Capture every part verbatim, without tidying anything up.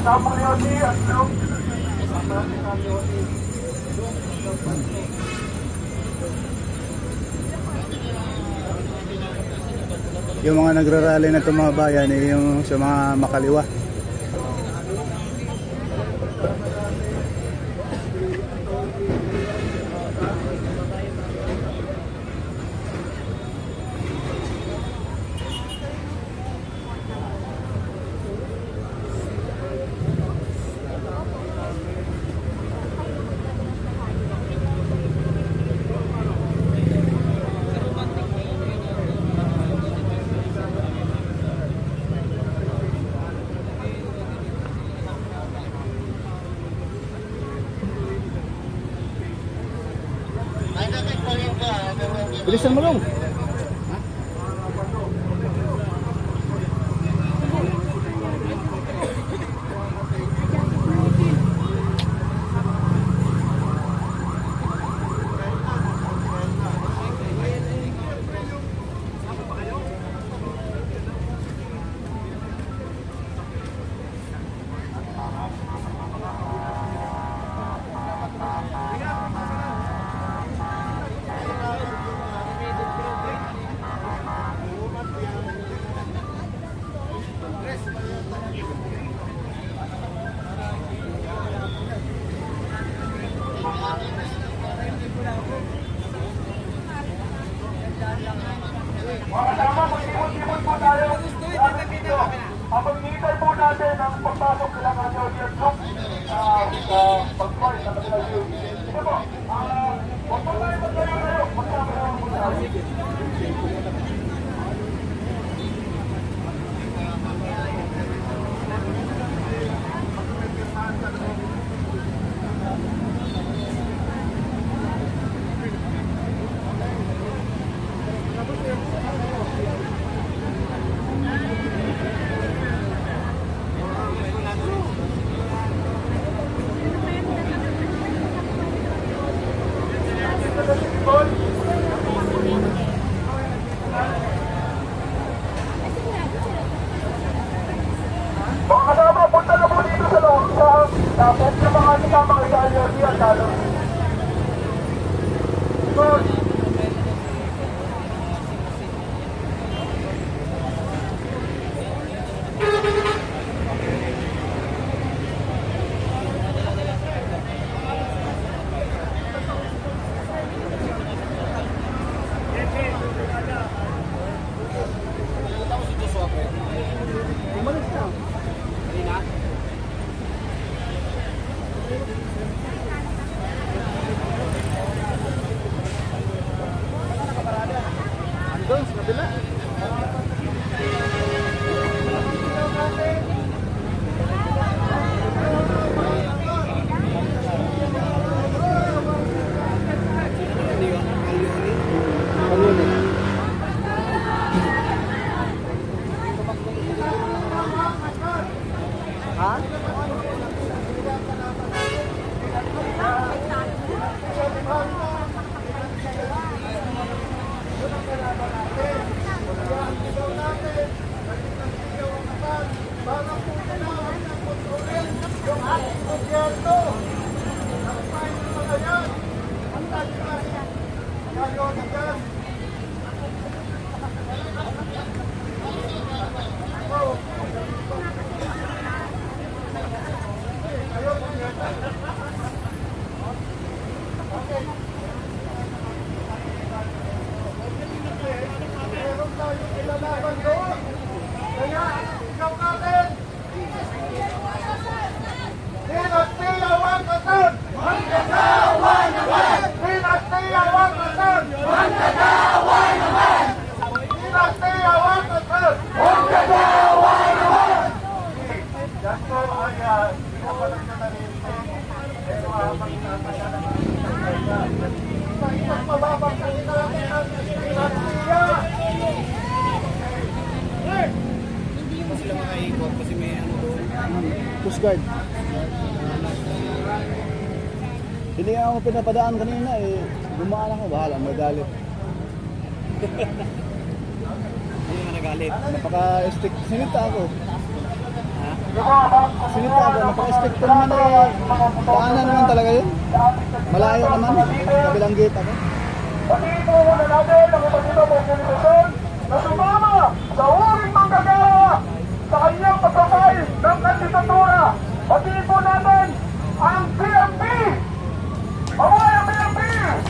Yung mga nagrarally na itong mga bayan eh, yung sa mga makaliwa. Bilisan mo lang. Mga kasama, mag-ibon-ibon po tayo. Pag-ibigay po natin ang pagpasok sa mga audience room sa pag-flight sa kanilang view. Ito po, huwag po tayo magkayo-kayo. Magkakaroon po tayo. Mga kasama, punta na po dito sa loob sa tapos yung mga kasama kay Daniel Diaz lalo. Good. Doon sa kabila. Ha? Coast Guard. Hindi ako pinapadaan kanina eh. Gumaan ako, bahala, magalit. Hindi mo nagalit. Napaka-stick sinita ako. Ha? Sinitado, naka-restricto naman eh. Daanan naman talaga yun. Malayo naman. Kabilang gate ako. Pati po muna natin ang iba't ibang organisasyon na sumama sa uring manggagawa sa kanyang pagpapay ng kandidatura. Pati po natin ang P M P. Mabuhay ang P M P!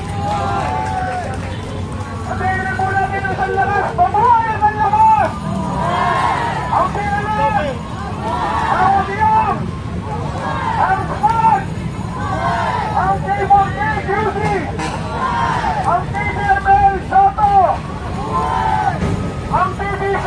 Pati po natin ang Sanlakas. Mabuhay ang Sanlakas! Ang P N L! Ang O D M! Ang S P A D! Ang K four K Q C! Ang T B M L Soto! Ang T B C!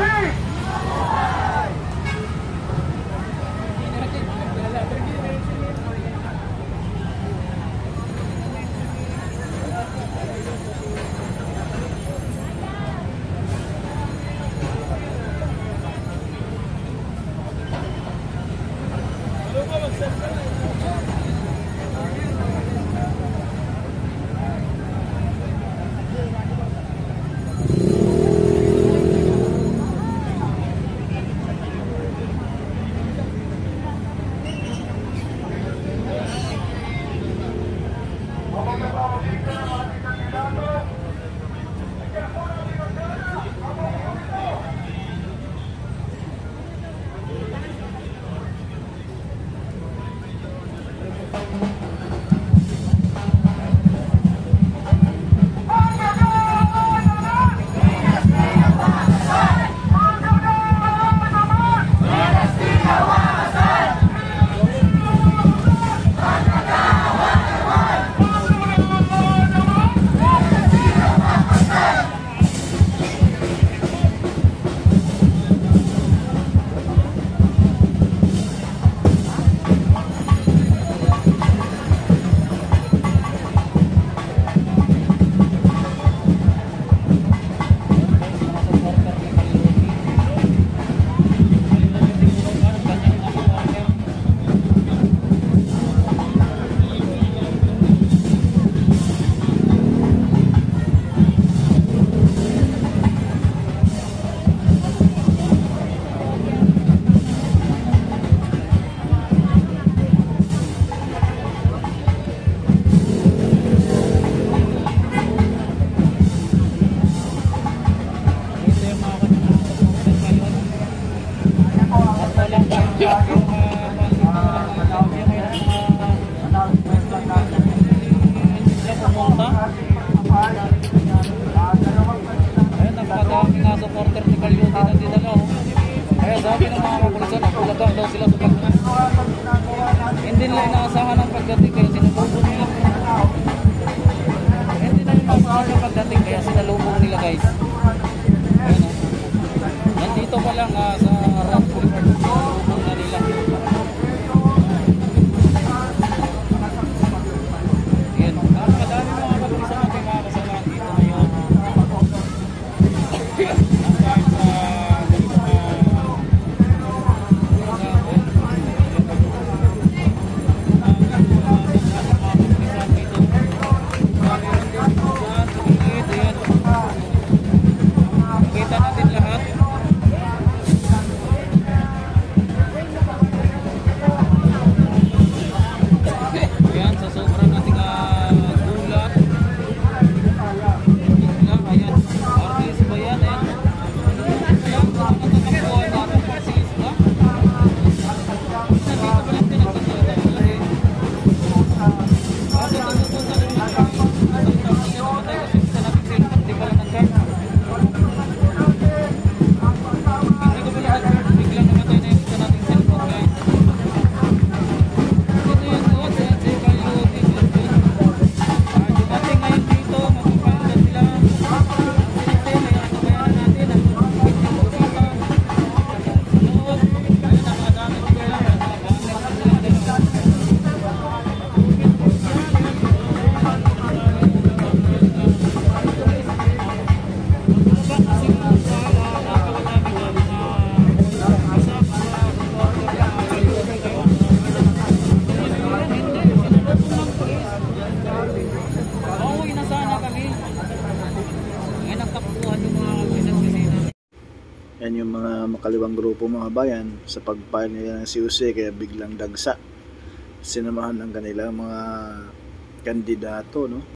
Hindi nila inaasahan ang pagdating kaya sinalubong nila. Hindi nila inaasahan ang pagdating kaya sinalubong nila guys. Ayan o. Nandito pa lang uh, sa Rock Boulevard. Sinalubong na nila. Ayan. Napakadami mga kapulisan natin mga kasalahan dito ngayon. Hanggang sa kita natin lahat. Ayan, sa sobrang nating uh, gulat. Ayan, artist ba yan? Ayan. Ayan, sa mga tatapuan natin artist ba? Nandito pa lang din ang kasalanan nila eh. Kasi tumupunta rin yung artist. Kasi namatay kasi sa natin cellphone, di pala ng card. Yan yung mga makaliwang grupo mga bayan sa pag-file nila ng C O C, kaya biglang dagsa. Sinamahan ng kanilang mga kandidato, no?